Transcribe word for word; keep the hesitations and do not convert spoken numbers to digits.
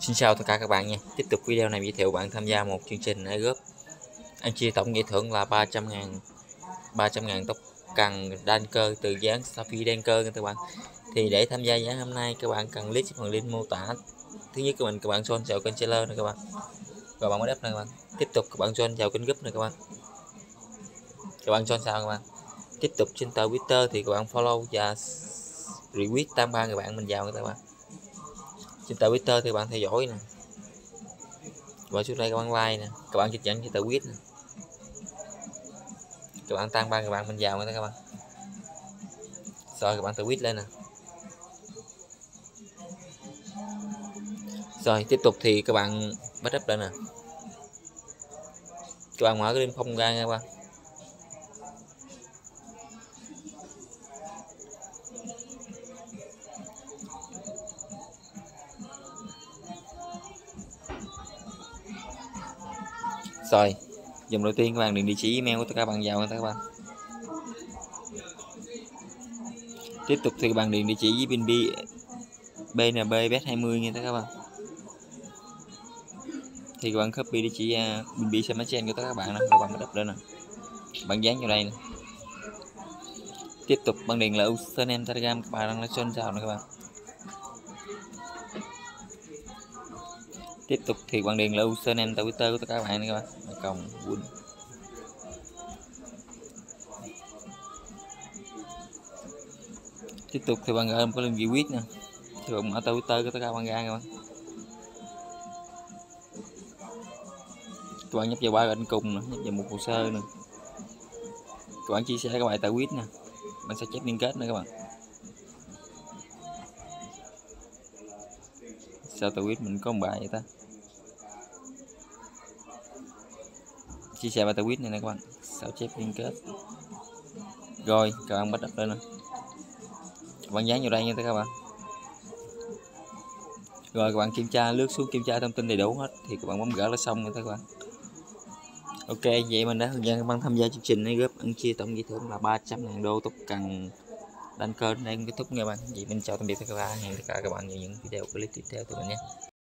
Xin chào tất cả các bạn nha. Tiếp tục video này giới thiệu bạn tham gia một chương trình airdrop ăn chia tổng giải thưởng là ba trăm ngàn ba trăm ngàn tóc cần đan cơ từ dáng Sapphire đan cơ các bạn. Thì để tham gia dáng hôm nay các bạn cần click phần link mô tả. Thứ nhất của mình các bạn join vào kênh seller này các bạn. Rồi bạn mới đắp này các bạn. Tiếp tục các bạn join vào kênh group này các bạn. Các bạn join sao các bạn. Tiếp tục trên tờ Twitter thì các bạn follow và retweet tam ba người bạn mình vào các bạn. Trên tờ Twitter thì bạn theo dõi nè, và xuống đây các bạn like nè, các bạn chụp dẫn cho tờ quýt nè, các bạn tăng ba người bạn mình vào nữa các bạn. Rồi các bạn tờ quýt lên nè. Rồi tiếp tục thì các bạn bắt up lên nè, các bạn mở cái đêm không ra nha các bạn. Rồi dòng đầu tiên các bạn điền địa chỉ email của tất cả bạn vào nha các bạn. Tiếp tục thì các bạn điền địa chỉ với pin bê en bê bet hai mươi nha các bạn. Thì các bạn copy địa chỉ pin bê xem chain của tất cả các bạn nè, các bạn bắt up lên nè, bạn dán vào đây nè. Tiếp tục bạn điền là username Telegram các bạn đang lấy sơn vào nè các bạn. Tiếp tục thì bạn điền là username Twitter của tất cả các bạn này các bạn. Cộng Win. Tiếp tục thì bạn gửi một cái link retweet nè, thì bạn mở Twitter của tất cả các bạn ra các bạn. Các bạn nhấp vào ba gạch cùng nè, nhấp vào một hồ sơ nè. Các bạn chia sẻ các bài tweet nè, bạn sẽ chép liên kết nữa các bạn. Sao tweet mình có một bài vậy ta? Chia sẻ bài tweet này nè các bạn, sao chép liên kết. Rồi các bạn bắt đặt lên nè, các bạn dán vào đây nha các bạn. Rồi các bạn kiểm tra, lướt xuống kiểm tra thông tin đầy đủ hết thì các bạn bấm gỡ là xong rồi các bạn. Ok, vậy mình đã hướng dẫn các bạn tham gia chương trình này góp ăn chia tổng giải thưởng là ba trăm ngàn đô tóc cần đăng cơ đang kết thúc nha bạn. Vậy mình chào tạm biệt tất cả các bạn, hẹn tất cả các bạn vào những video clip tiếp theo từ mình nhé.